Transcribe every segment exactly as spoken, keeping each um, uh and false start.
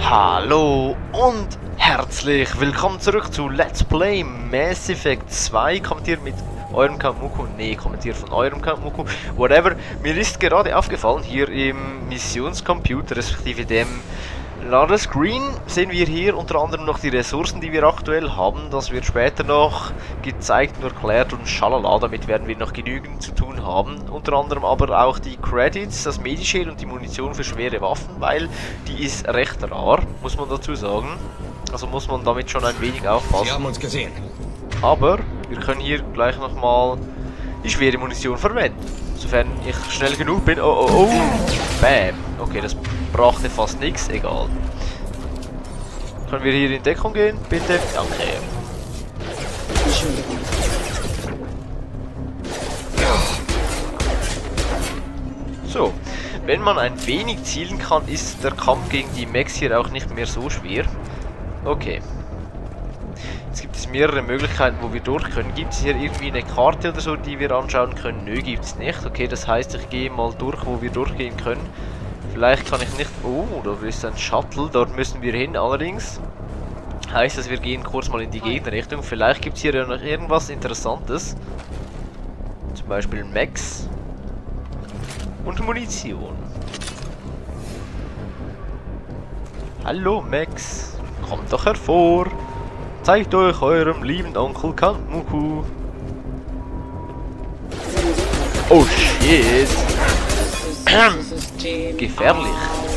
Hallo und herzlich willkommen zurück zu Let's Play Mass Effect zwei. Kommentiert mit eurem Kamuku, nee, kommentiert von eurem Kamuku, whatever. Mir ist gerade aufgefallen, hier im Missionscomputer, respektive dem Ladescreen, sehen wir hier unter anderem noch die Ressourcen, die wir aktuell haben. Das wird später noch gezeigt und erklärt und schalala, damit werden wir noch genügend zu tun haben. Unter anderem aber auch die Credits, das Medishield und die Munition für schwere Waffen, weil die ist recht rar, muss man dazu sagen. Also muss man damit schon ein wenig aufpassen. Sie haben uns gesehen. Aber wir können hier gleich nochmal die schwere Munition verwenden. Sofern ich schnell genug bin. Oh, oh, oh. Bam. Okay, das brachte fast nichts. Egal. Können wir hier in Deckung gehen? Bitte? Danke. So. Wenn man ein wenig zielen kann, ist der Kampf gegen die Mechs hier auch nicht mehr so schwer. Okay. Jetzt gibt es mehrere Möglichkeiten, wo wir durch können. Gibt es hier irgendwie eine Karte oder so, die wir anschauen können? Nö, gibt es nicht. Okay, das heißt, ich gehe mal durch, wo wir durchgehen können. Vielleicht kann ich nicht... Oh, da ist ein Shuttle. Dort müssen wir hin. Allerdings heißt das, wir gehen kurz mal in die Gegenrichtung. Vielleicht gibt es hier ja noch irgendwas Interessantes. Zum Beispiel Mechs. Und Munition. Hallo Mechs. Kommt doch hervor. Zeigt euch eurem lieben Onkel Kamuku. Oh shit. Gefährlich.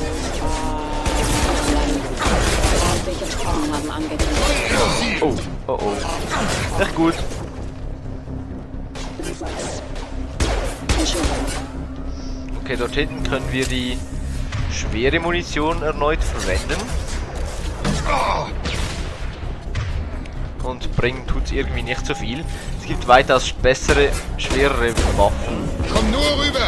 Oh, oh oh. Echt gut. Okay, dort hinten können wir die schwere Munition erneut verwenden. Und bringen tut es irgendwie nicht so viel. Es gibt weitaus bessere, schwerere Waffen. Komm nur rüber!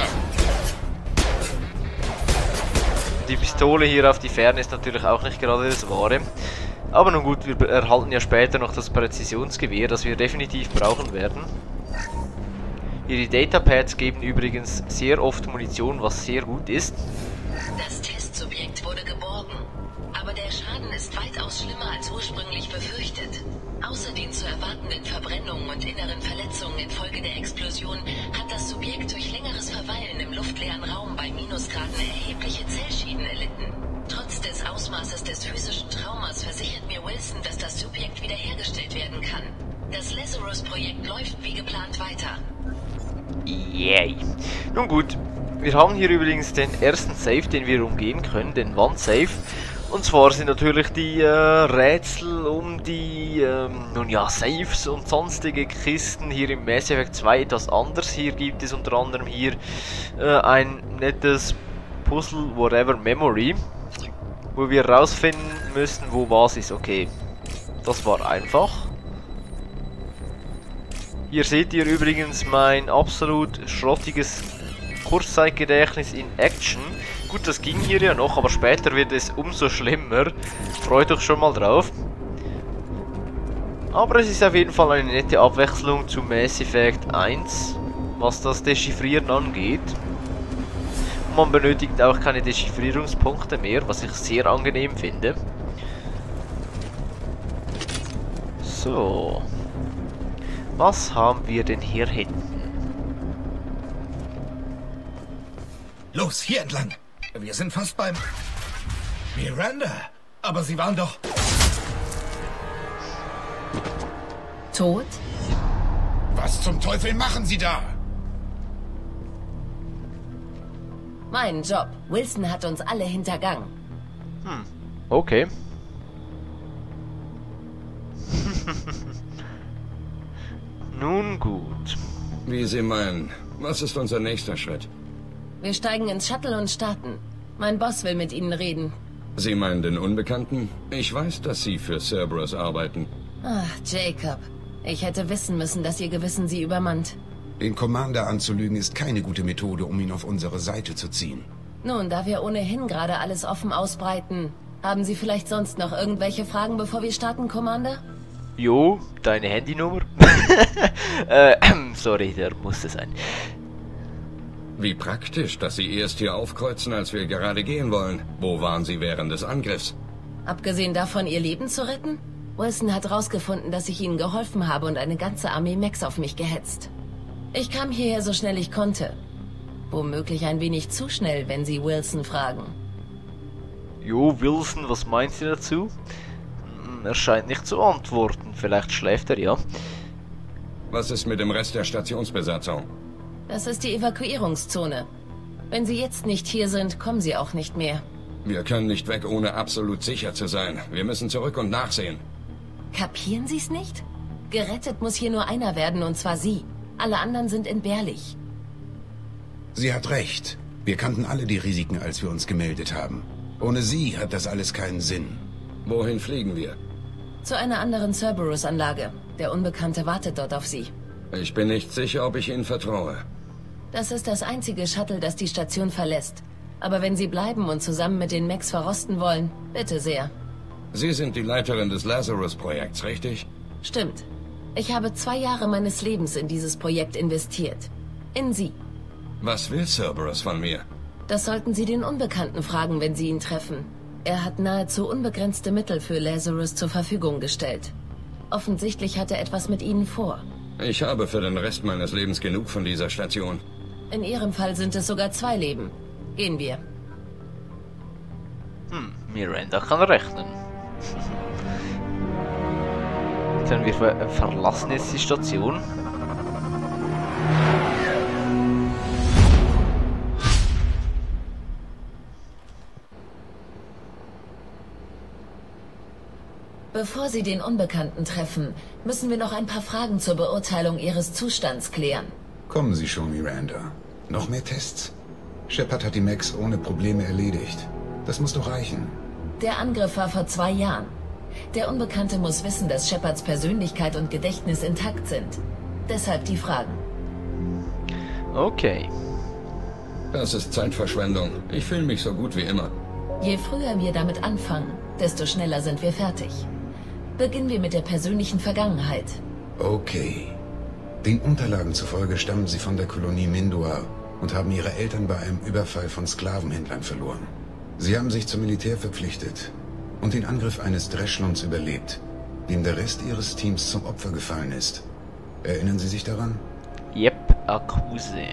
Die Pistole hier auf die Ferne ist natürlich auch nicht gerade das Wahre. Aber nun gut, wir erhalten ja später noch das Präzisionsgewehr, das wir definitiv brauchen werden. Hier die Datapads geben übrigens sehr oft Munition, was sehr gut ist. Das Testsubjekt wurde geborgen, aber der Schaden ist weitaus schlimmer als ursprünglich befürchtet. Außer den zu erwartenden Verbrennungen und inneren Verletzungen infolge der Explosion hat das Subjekt durch längeres Verweilen im luftleeren Raum bei Minusgraden erhebliche Zellschäden erlitten. Trotz des Ausmaßes des physischen Traumas versichert mir Wilson, dass das Subjekt wiederhergestellt werden kann. Das Lazarus-Projekt läuft wie geplant weiter. Yay. Nun gut, wir haben hier übrigens den ersten Safe, den wir umgehen können, den Wand-Safe. Und zwar sind natürlich die äh, Rätsel um die, ähm, nun ja, Safes und sonstige Kisten hier im Mass Effect zwei etwas anders. Hier gibt es unter anderem hier äh, ein nettes Puzzle, whatever, Memory, wo wir herausfinden müssen, wo was ist. Okay, das war einfach. Hier seht ihr übrigens mein absolut schrottiges Kurzzeitgedächtnis in Action. Gut, das ging hier ja noch, aber später wird es umso schlimmer. Freut euch schon mal drauf. Aber es ist auf jeden Fall eine nette Abwechslung zu Mass Effect eins, was das Dechiffrieren angeht. Und man benötigt auch keine Dechiffrierungspunkte mehr, was ich sehr angenehm finde. So. Was haben wir denn hier hinten? Los, hier entlang. Wir sind fast beim... Miranda. Aber Sie waren doch... Tot? Was zum Teufel machen Sie da? Mein Job. Wilson hat uns alle hintergangen. Hm, okay. Nun gut. Wie Sie meinen, was ist unser nächster Schritt? Wir steigen ins Shuttle und starten. Mein Boss will mit Ihnen reden. Sie meinen den Unbekannten? Ich weiß, dass Sie für Cerberus arbeiten. Ach, Jacob. Ich hätte wissen müssen, dass Ihr Gewissen Sie übermannt. Den Commander anzulügen ist keine gute Methode, um ihn auf unsere Seite zu ziehen. Nun, da wir ohnehin gerade alles offen ausbreiten, haben Sie vielleicht sonst noch irgendwelche Fragen, bevor wir starten, Commander? Jo, deine Handynummer? äh, sorry, der musste sein. Wie praktisch, dass Sie erst hier aufkreuzen, als wir gerade gehen wollen. Wo waren Sie während des Angriffs? Abgesehen davon, ihr Leben zu retten? Wilson hat rausgefunden, dass ich ihnen geholfen habe und eine ganze Armee Mechs auf mich gehetzt. Ich kam hierher so schnell ich konnte. Womöglich ein wenig zu schnell, wenn Sie Wilson fragen. Jo, Wilson, was meint sie dazu? Er scheint nicht zu antworten. Vielleicht schläft er, ja. Was ist mit dem Rest der Stationsbesatzung? Das ist die Evakuierungszone. Wenn Sie jetzt nicht hier sind, kommen Sie auch nicht mehr. Wir können nicht weg, ohne absolut sicher zu sein. Wir müssen zurück und nachsehen. Kapieren Sie es nicht? Gerettet muss hier nur einer werden, und zwar Sie. Alle anderen sind entbehrlich. Sie hat recht. Wir kannten alle die Risiken, als wir uns gemeldet haben. Ohne sie hat das alles keinen Sinn. Wohin fliegen wir? Zu einer anderen Cerberus-Anlage. Der Unbekannte wartet dort auf Sie. Ich bin nicht sicher, ob ich Ihnen vertraue. Das ist das einzige Shuttle, das die Station verlässt. Aber wenn Sie bleiben und zusammen mit den Mechs verrosten wollen, bitte sehr. Sie sind die Leiterin des Lazarus-Projekts, richtig? Stimmt. Ich habe zwei Jahre meines Lebens in dieses Projekt investiert. In Sie. Was will Cerberus von mir? Das sollten Sie den Unbekannten fragen, wenn Sie ihn treffen. Er hat nahezu unbegrenzte Mittel für Lazarus zur Verfügung gestellt. Offensichtlich hat er etwas mit Ihnen vor. Ich habe für den Rest meines Lebens genug von dieser Station. In Ihrem Fall sind es sogar zwei Leben. Gehen wir. Hm, Miranda kann rechnen. Dann wir ver verlassen jetzt die Station. Bevor Sie den Unbekannten treffen, müssen wir noch ein paar Fragen zur Beurteilung Ihres Zustands klären. Kommen Sie schon, Miranda. Noch mehr Tests? Shepard hat die Mechs ohne Probleme erledigt. Das muss doch reichen. Der Angriff war vor zwei Jahren. Der Unbekannte muss wissen, dass Shepards Persönlichkeit und Gedächtnis intakt sind. Deshalb die Fragen. Okay. Das ist Zeitverschwendung. Ich fühle mich so gut wie immer. Je früher wir damit anfangen, desto schneller sind wir fertig. Beginnen wir mit der persönlichen Vergangenheit. Okay. Den Unterlagen zufolge stammen Sie von der Kolonie Mindoir und haben Ihre Eltern bei einem Überfall von Sklavenhändlern verloren. Sie haben sich zum Militär verpflichtet und den Angriff eines Dreschlunds überlebt, dem der Rest Ihres Teams zum Opfer gefallen ist. Erinnern Sie sich daran? Yep, Akuse.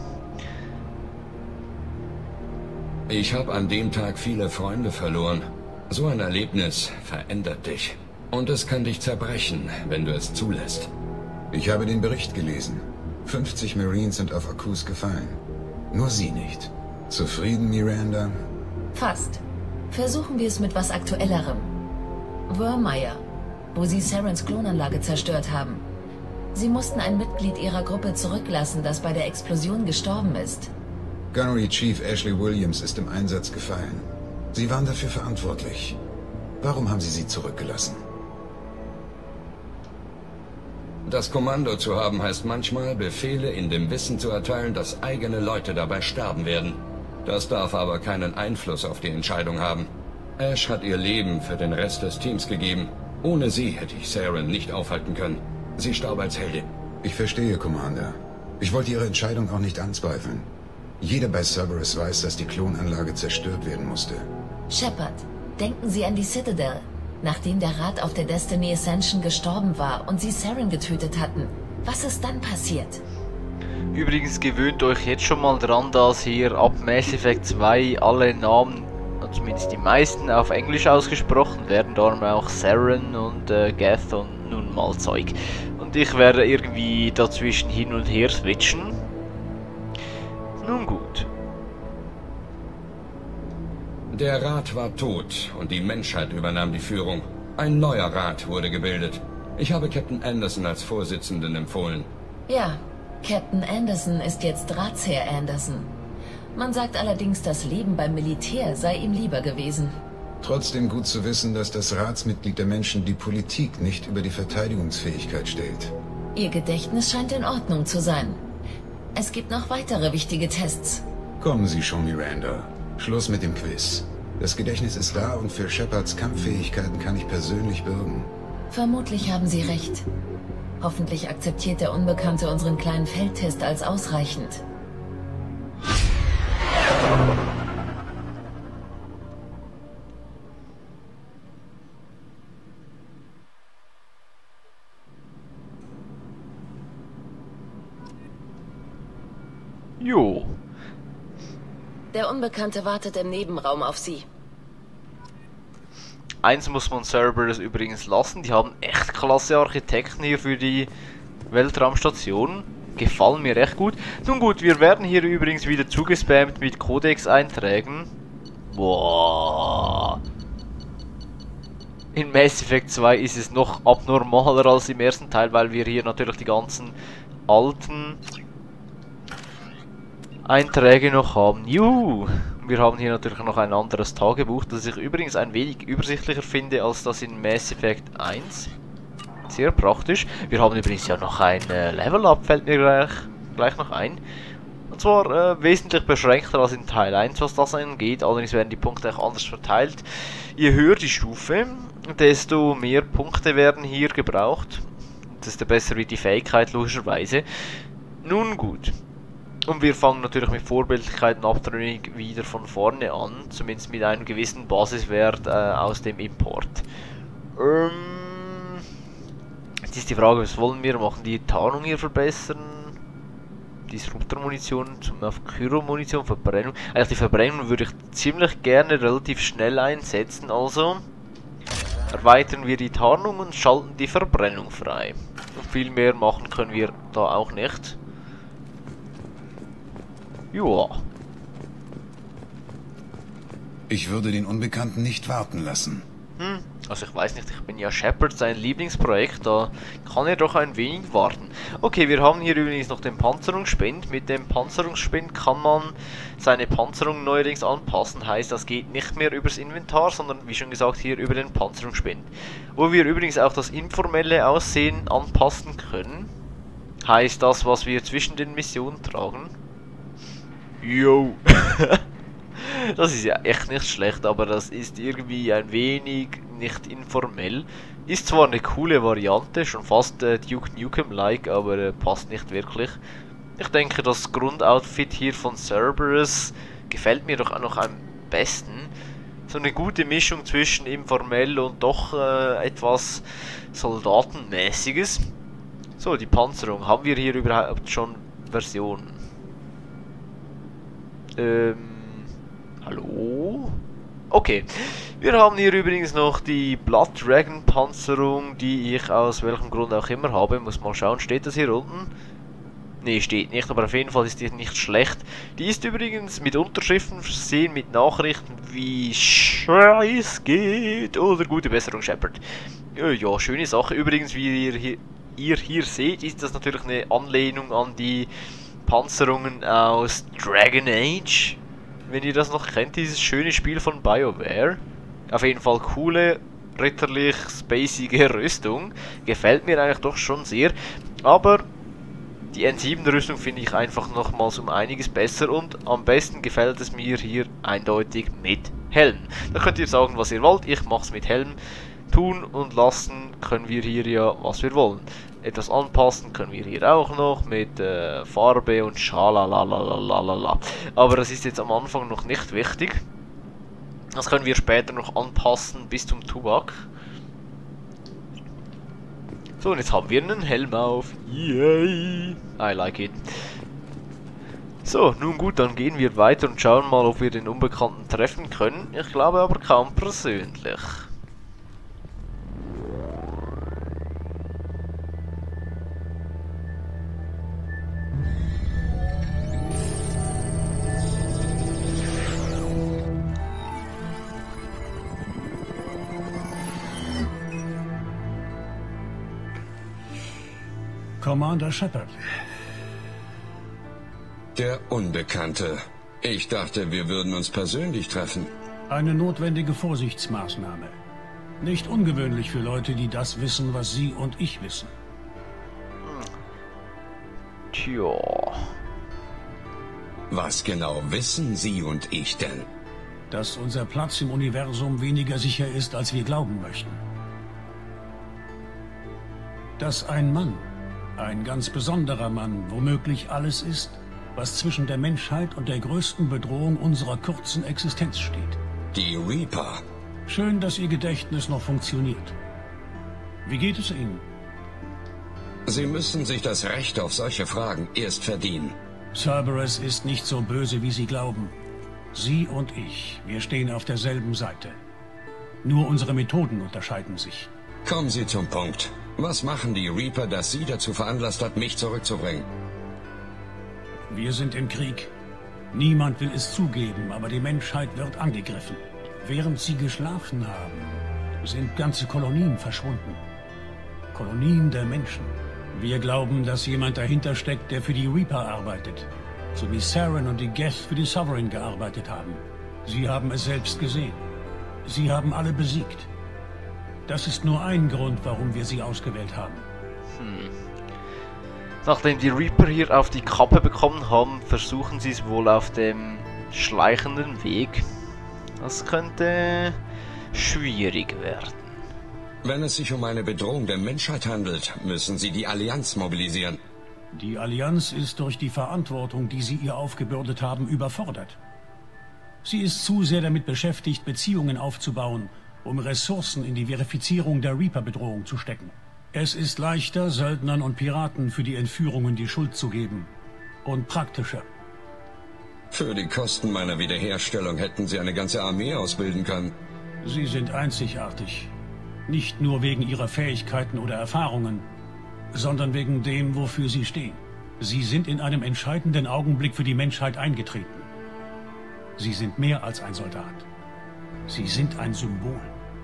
Ich habe an dem Tag viele Freunde verloren. So ein Erlebnis verändert dich. Und es kann dich zerbrechen, wenn du es zulässt. Ich habe den Bericht gelesen. fünfzig Marines sind auf Akkus gefallen. Nur Sie nicht. Zufrieden, Miranda? Fast. Versuchen wir es mit was Aktuellerem. Wormire, wo Sie Sarens Klonanlage zerstört haben. Sie mussten ein Mitglied Ihrer Gruppe zurücklassen, das bei der Explosion gestorben ist. Gunnery Chief Ashley Williams ist im Einsatz gefallen. Sie waren dafür verantwortlich. Warum haben Sie sie zurückgelassen? Das Kommando zu haben heißt manchmal, Befehle in dem Wissen zu erteilen, dass eigene Leute dabei sterben werden. Das darf aber keinen Einfluss auf die Entscheidung haben. Ash hat ihr Leben für den Rest des Teams gegeben. Ohne sie hätte ich Saren nicht aufhalten können. Sie starb als Heldin. Ich verstehe, Commander. Ich wollte Ihre Entscheidung auch nicht anzweifeln. Jeder bei Cerberus weiß, dass die Klonanlage zerstört werden musste. Shepard, denken Sie an die Citadel. Nachdem der Rat auf der Destiny Ascension gestorben war und Sie Saren getötet hatten, was ist dann passiert? Übrigens gewöhnt euch jetzt schon mal dran, dass hier ab Mass Effect zwei alle Namen, zumindest die meisten, auf Englisch ausgesprochen werden, darum auch Saren und äh, Geth und nun mal Zeug. Und ich werde irgendwie dazwischen hin und her switchen. Nun gut. Der Rat war tot und die Menschheit übernahm die Führung. Ein neuer Rat wurde gebildet. Ich habe Captain Anderson als Vorsitzenden empfohlen. Ja, Captain Anderson ist jetzt Ratsherr Anderson. Man sagt allerdings, das Leben beim Militär sei ihm lieber gewesen. Trotzdem gut zu wissen, dass das Ratsmitglied der Menschen die Politik nicht über die Verteidigungsfähigkeit stellt. Ihr Gedächtnis scheint in Ordnung zu sein. Es gibt noch weitere wichtige Tests. Kommen Sie schon, Miranda. Schluss mit dem Quiz. Das Gedächtnis ist da und für Shepards Kampffähigkeiten kann ich persönlich bürgen. Vermutlich haben Sie recht. Hoffentlich akzeptiert der Unbekannte unseren kleinen Feldtest als ausreichend. Jo. Der Unbekannte wartet im Nebenraum auf Sie. Eins muss man Cerberus übrigens lassen, die haben echt klasse Architekten hier für die Weltraumstation. Gefallen mir echt gut. Nun gut, wir werden hier übrigens wieder zugespammt mit Codex-Einträgen. Boah. In Mass Effect zwei ist es noch abnormaler als im ersten Teil, weil wir hier natürlich die ganzen alten Einträge noch haben. Juhu! Wir haben hier natürlich noch ein anderes Tagebuch, das ich übrigens ein wenig übersichtlicher finde als das in Mass Effect eins. Sehr praktisch. Wir haben übrigens ja noch ein äh, Level-Up, fällt mir gleich, gleich noch ein. Und zwar äh, wesentlich beschränkter als in Teil eins, was das angeht. Allerdings werden die Punkte auch anders verteilt. Je höher die Stufe, desto mehr Punkte werden hier gebraucht. Desto besser wird die Fähigkeit logischerweise. Nun gut. Und wir fangen natürlich mit Vorbildlichkeit und Abtrünnig wieder von vorne an. Zumindest mit einem gewissen Basiswert äh, aus dem Import. Ähm, jetzt ist die Frage, was wollen wir? Machen die Tarnung hier verbessern? Disruptor-Munition zum auf Kyro-Munition, Verbrennung. Eigentlich die Verbrennung würde ich ziemlich gerne relativ schnell einsetzen. Also erweitern wir die Tarnung und schalten die Verbrennung frei. Und viel mehr machen können wir da auch nicht. Joa. Ich würde den Unbekannten nicht warten lassen. Hm, also ich weiß nicht, ich bin ja Shepard, sein Lieblingsprojekt, da kann er doch ein wenig warten. Okay, wir haben hier übrigens noch den Panzerungsspind. Mit dem Panzerungsspind kann man seine Panzerung neuerdings anpassen. Heißt, das geht nicht mehr übers Inventar, sondern wie schon gesagt hier über den Panzerungsspind. Wo wir übrigens auch das informelle Aussehen anpassen können. Heißt das, was wir zwischen den Missionen tragen. Yo. Das ist ja echt nicht schlecht, aber das ist irgendwie ein wenig nicht informell. Ist zwar eine coole Variante, schon fast äh, Duke Nukem-like, aber äh, passt nicht wirklich. Ich denke, das Grundoutfit hier von Cerberus gefällt mir doch auch noch am besten. So eine gute Mischung zwischen informell und doch äh, etwas Soldatenmäßiges. So, die Panzerung. Haben wir hier überhaupt schon Versionen? Ähm, hallo? Okay, wir haben hier übrigens noch die Blood Dragon Panzerung, die ich aus welchem Grund auch immer habe. Muss mal schauen, steht das hier unten? Ne, steht nicht, aber auf jeden Fall ist die nicht schlecht. Die ist übrigens mit Unterschriften versehen, mit Nachrichten wie Scheiß geht oder gute Besserung, Shepard. Ja, schöne Sache. Übrigens, wie ihr hier, ihr hier seht, ist das natürlich eine Anlehnung an die Panzerungen aus Dragon Age, wenn ihr das noch kennt, dieses schöne Spiel von BioWare. Auf jeden Fall coole, ritterlich, spacige Rüstung. Gefällt mir eigentlich doch schon sehr. Aber die N sieben Rüstung finde ich einfach nochmals um einiges besser und am besten gefällt es mir hier eindeutig mit Helm. Da könnt ihr sagen, was ihr wollt, ich mache es mit Helm. Tun und lassen können wir hier ja, was wir wollen. Etwas anpassen können wir hier auch noch mit äh, Farbe und Schalalalalala. Aber das ist jetzt am Anfang noch nicht wichtig. Das können wir später noch anpassen bis zum Tubak. So, und jetzt haben wir einen Helm auf. Yay! I like it. So, nun gut, dann gehen wir weiter und schauen mal, ob wir den Unbekannten treffen können. Ich glaube aber kaum persönlich. Commander Shepard. Der Unbekannte. Ich dachte, wir würden uns persönlich treffen. Eine notwendige Vorsichtsmaßnahme. Nicht ungewöhnlich für Leute, die das wissen, was Sie und ich wissen. Tja. Was genau wissen Sie und ich denn? Dass unser Platz im Universum weniger sicher ist, als wir glauben möchten. Dass ein Mann, ein ganz besonderer Mann, womöglich alles ist, was zwischen der Menschheit und der größten Bedrohung unserer kurzen Existenz steht. Die Reaper. Schön, dass Ihr Gedächtnis noch funktioniert. Wie geht es Ihnen? Sie müssen sich das Recht auf solche Fragen erst verdienen. Cerberus ist nicht so böse, wie Sie glauben. Sie und ich, wir stehen auf derselben Seite. Nur unsere Methoden unterscheiden sich. Kommen Sie zum Punkt. Was machen die Reaper, das Sie dazu veranlasst hat, mich zurückzubringen? Wir sind im Krieg. Niemand will es zugeben, aber die Menschheit wird angegriffen. Während Sie geschlafen haben, sind ganze Kolonien verschwunden. Kolonien der Menschen. Wir glauben, dass jemand dahinter steckt, der für die Reaper arbeitet. So wie Saren und die Geth für die Sovereign gearbeitet haben. Sie haben es selbst gesehen. Sie haben alle besiegt. Das ist nur ein Grund, warum wir sie ausgewählt haben. Hm. Nachdem die Reaper hier auf die Kappe bekommen haben, versuchen sie es wohl auf dem schleichenden Weg. Das könnte schwierig werden. Wenn es sich um eine Bedrohung der Menschheit handelt, müssen sie die Allianz mobilisieren. Die Allianz ist durch die Verantwortung, die sie ihr aufgebürdet haben, überfordert. Sie ist zu sehr damit beschäftigt, Beziehungen aufzubauen, um Ressourcen in die Verifizierung der Reaper-Bedrohung zu stecken. Es ist leichter, Söldnern und Piraten für die Entführungen die Schuld zu geben. Und praktischer. Für die Kosten meiner Wiederherstellung hätten sie eine ganze Armee ausbilden können. Sie sind einzigartig. Nicht nur wegen ihrer Fähigkeiten oder Erfahrungen, sondern wegen dem, wofür sie stehen. Sie sind in einem entscheidenden Augenblick für die Menschheit eingetreten. Sie sind mehr als ein Soldat. Sie sind ein Symbol.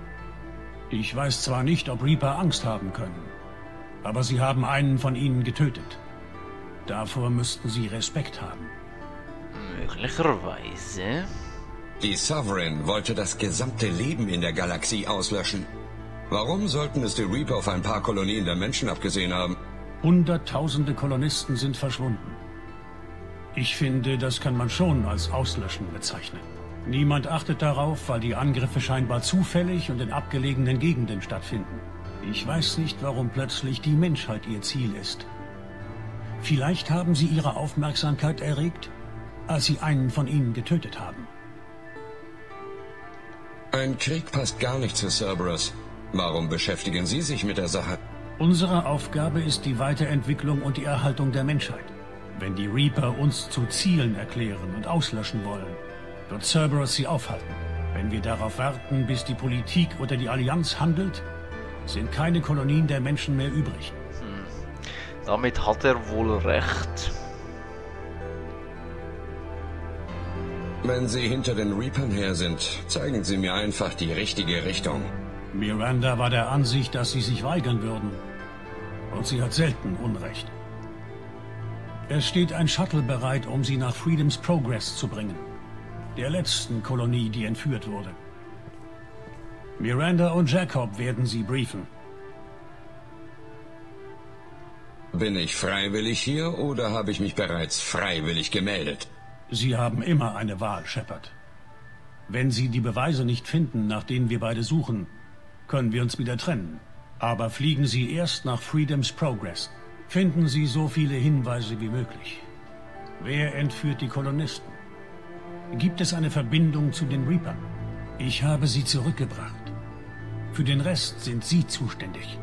Ich weiß zwar nicht, ob Reaper Angst haben können, aber sie haben einen von ihnen getötet. Davor müssten sie Respekt haben. Möglicherweise. Die Sovereign wollte das gesamte Leben in der Galaxie auslöschen. Warum sollten es die Reaper auf ein paar Kolonien der Menschen abgesehen haben? Hunderttausende Kolonisten sind verschwunden. Ich finde, das kann man schon als Auslöschen bezeichnen. Niemand achtet darauf, weil die Angriffe scheinbar zufällig und in abgelegenen Gegenden stattfinden. Ich weiß nicht, warum plötzlich die Menschheit ihr Ziel ist. Vielleicht haben sie ihre Aufmerksamkeit erregt, als sie einen von ihnen getötet haben. Ein Krieg passt gar nicht zu Cerberus. Warum beschäftigen Sie sich mit der Sache? Unsere Aufgabe ist die Weiterentwicklung und die Erhaltung der Menschheit. Wenn die Reaper uns zu Zielen erklären und auslöschen wollen, wird Cerberus sie aufhalten. Wenn wir darauf warten, bis die Politik oder die Allianz handelt, sind keine Kolonien der Menschen mehr übrig. Hm. Damit hat er wohl recht. Wenn Sie hinter den Reapern her sind, zeigen Sie mir einfach die richtige Richtung. Miranda war der Ansicht, dass sie sich weigern würden. Und sie hat selten Unrecht. Es steht ein Shuttle bereit, um sie nach Freedom's Progress zu bringen. Der letzten Kolonie, die entführt wurde. Miranda und Jacob werden sie briefen. Bin ich freiwillig hier oder habe ich mich bereits freiwillig gemeldet? Sie haben immer eine Wahl, Shepard. Wenn Sie die Beweise nicht finden, nach denen wir beide suchen, können wir uns wieder trennen. Aber fliegen Sie erst nach Freedom's Progress. Finden Sie so viele Hinweise wie möglich. Wer entführt die Kolonisten? Gibt es eine Verbindung zu den Reapern? Ich habe sie zurückgebracht. Für den Rest sind Sie zuständig.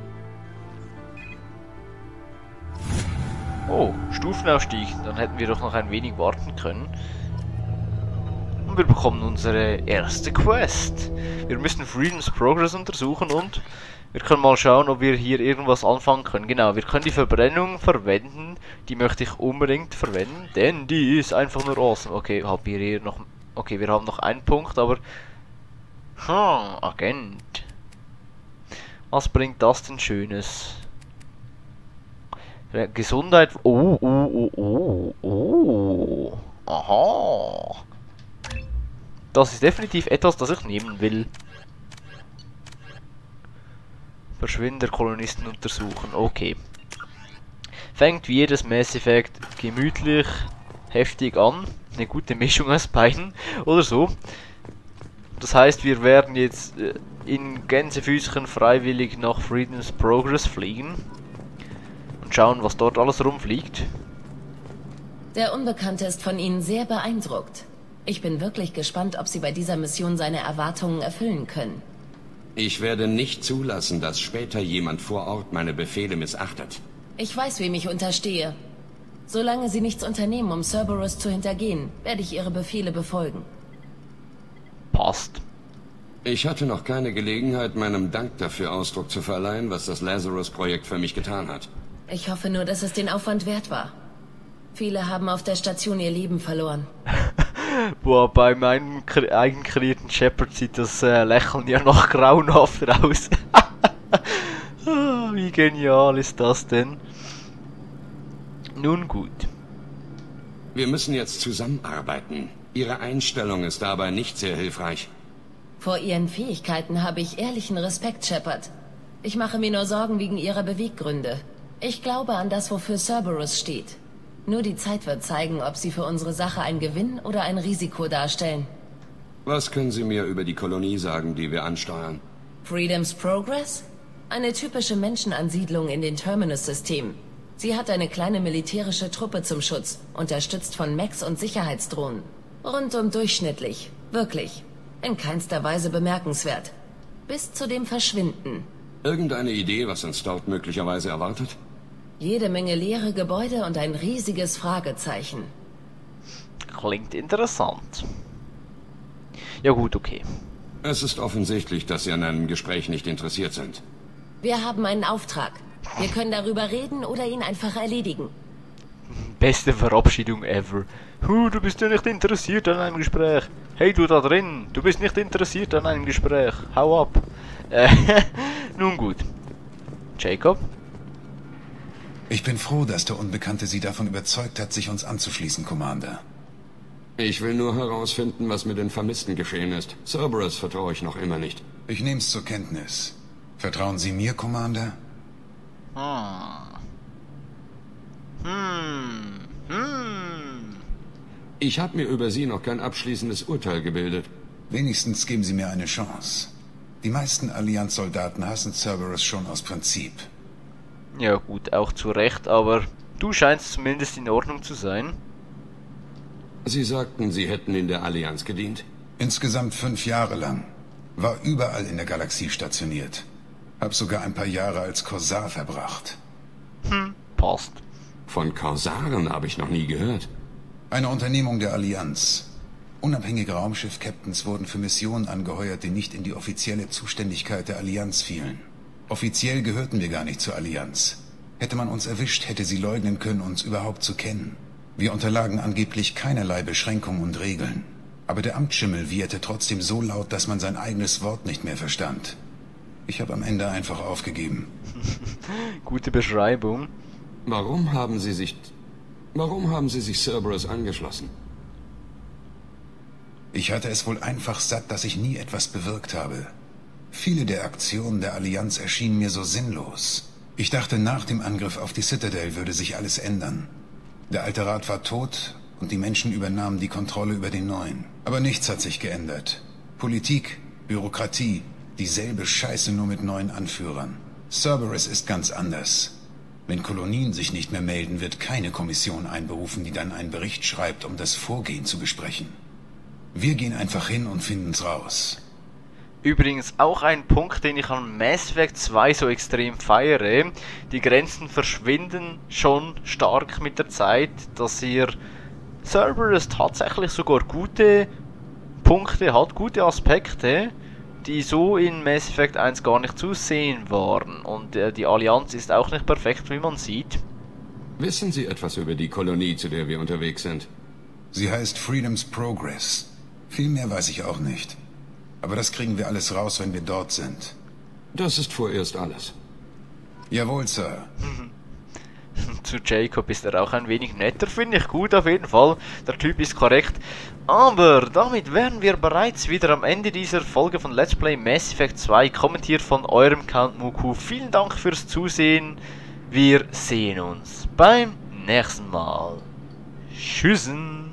Oh, Stufenaufstieg. Dann hätten wir doch noch ein wenig warten können. Und wir bekommen unsere erste Quest. Wir müssen Freedom's Progress untersuchen und wir können mal schauen, ob wir hier irgendwas anfangen können. Genau, wir können die Verbrennung verwenden. Die möchte ich unbedingt verwenden, denn die ist einfach nur awesome. Okay, haben wir hier noch... Okay, wir haben noch einen Punkt, aber... Hm, Agent. Was bringt das denn Schönes? Gesundheit... Oh, oh, oh, oh, oh. Aha. Das ist definitiv etwas, das ich nehmen will. Verschwinden der Kolonisten untersuchen. Okay. Fängt wie jedes Mass Effect gemütlich, heftig an. Eine gute Mischung aus beiden oder so. Das heißt, wir werden jetzt in Gänsefüßchen freiwillig nach Freedom's Progress fliegen. Und schauen, was dort alles rumfliegt. Der Unbekannte ist von Ihnen sehr beeindruckt. Ich bin wirklich gespannt, ob Sie bei dieser Mission seine Erwartungen erfüllen können. Ich werde nicht zulassen, dass später jemand vor Ort meine Befehle missachtet. Ich weiß, wem ich unterstehe. Solange Sie nichts unternehmen, um Cerberus zu hintergehen, werde ich Ihre Befehle befolgen. Passt. Ich hatte noch keine Gelegenheit, meinem Dank dafür Ausdruck zu verleihen, was das Lazarus-Projekt für mich getan hat. Ich hoffe nur, dass es den Aufwand wert war. Viele haben auf der Station ihr Leben verloren. Boah, bei meinem eigen kreierten Shepard sieht das äh, Lächeln ja noch grauenhaft aus. Wie genial ist das denn? Nun gut. Wir müssen jetzt zusammenarbeiten. Ihre Einstellung ist dabei nicht sehr hilfreich. Vor Ihren Fähigkeiten habe ich ehrlichen Respekt, Shepard. Ich mache mir nur Sorgen wegen Ihrer Beweggründe. Ich glaube an das, wofür Cerberus steht. Nur die Zeit wird zeigen, ob Sie für unsere Sache ein Gewinn oder ein Risiko darstellen. Was können Sie mir über die Kolonie sagen, die wir ansteuern? Freedom's Progress? Eine typische Menschenansiedlung in den Terminus-Systemen. Sie hat eine kleine militärische Truppe zum Schutz, unterstützt von Mechs und Sicherheitsdrohnen. Rundum durchschnittlich, wirklich. In keinster Weise bemerkenswert. Bis zu dem Verschwinden. Irgendeine Idee, was uns dort möglicherweise erwartet? Jede Menge leere Gebäude und ein riesiges Fragezeichen. Klingt interessant. Ja gut, okay. Es ist offensichtlich, dass Sie an einem Gespräch nicht interessiert sind. Wir haben einen Auftrag. Wir können darüber reden oder ihn einfach erledigen. Beste Verabschiedung ever. Huh, du bist ja nicht interessiert an einem Gespräch. Hey, du da drin, du bist nicht interessiert an einem Gespräch. Hau ab. Äh, nun gut. Jacob? Ich bin froh, dass der Unbekannte Sie davon überzeugt hat, sich uns anzuschließen, Commander. Ich will nur herausfinden, was mit den Vermissten geschehen ist. Cerberus vertraue ich noch immer nicht. Ich nehme es zur Kenntnis. Vertrauen Sie mir, Commander? Hm. Hm. Hm. Ich habe mir über Sie noch kein abschließendes Urteil gebildet. Wenigstens geben Sie mir eine Chance. Die meisten Allianz-Soldaten hassen Cerberus schon aus Prinzip. Ja gut, auch zu Recht, aber du scheinst zumindest in Ordnung zu sein. Sie sagten, Sie hätten in der Allianz gedient? Insgesamt fünf Jahre lang. War überall in der Galaxie stationiert. Hab sogar ein paar Jahre als Korsar verbracht. Hm, passt. Von Korsaren habe ich noch nie gehört. Eine Unternehmung der Allianz. Unabhängige Raumschiff-Captains wurden für Missionen angeheuert, die nicht in die offizielle Zuständigkeit der Allianz fielen. Offiziell gehörten wir gar nicht zur Allianz. Hätte man uns erwischt, hätte sie leugnen können, uns überhaupt zu kennen. Wir unterlagen angeblich keinerlei Beschränkungen und Regeln. Aber der Amtsschimmel wieherte trotzdem so laut, dass man sein eigenes Wort nicht mehr verstand. Ich habe am Ende einfach aufgegeben. Gute Beschreibung. Warum haben Sie sich... Warum haben Sie sich Cerberus angeschlossen? Ich hatte es wohl einfach satt, dass ich nie etwas bewirkt habe. Viele der Aktionen der Allianz erschienen mir so sinnlos. Ich dachte, nach dem Angriff auf die Citadel würde sich alles ändern. Der alte Rat war tot und die Menschen übernahmen die Kontrolle über den neuen. Aber nichts hat sich geändert. Politik, Bürokratie, dieselbe Scheiße nur mit neuen Anführern. Cerberus ist ganz anders. Wenn Kolonien sich nicht mehr melden, wird keine Kommission einberufen, die dann einen Bericht schreibt, um das Vorgehen zu besprechen. Wir gehen einfach hin und finden's raus. Übrigens auch ein Punkt, den ich an Mass Effect zwei so extrem feiere. Die Grenzen verschwinden schon stark mit der Zeit, dass ihr Cerberus tatsächlich sogar gute Punkte hat, gute Aspekte, die so in Mass Effect eins gar nicht zu sehen waren. Und äh, die Allianz ist auch nicht perfekt, wie man sieht. Wissen Sie etwas über die Kolonie, zu der wir unterwegs sind? Sie heißt Freedom's Progress. Viel mehr weiß ich auch nicht. Aber das kriegen wir alles raus, wenn wir dort sind. Das ist vorerst alles. Jawohl, Sir. Zu Jacob ist er auch ein wenig netter, finde ich gut auf jeden Fall. Der Typ ist korrekt. Aber damit wären wir bereits wieder am Ende dieser Folge von Let's Play Mass Effect zwei, kommentiert von eurem Count Muku. Vielen Dank fürs Zusehen. Wir sehen uns beim nächsten Mal. Tschüssen.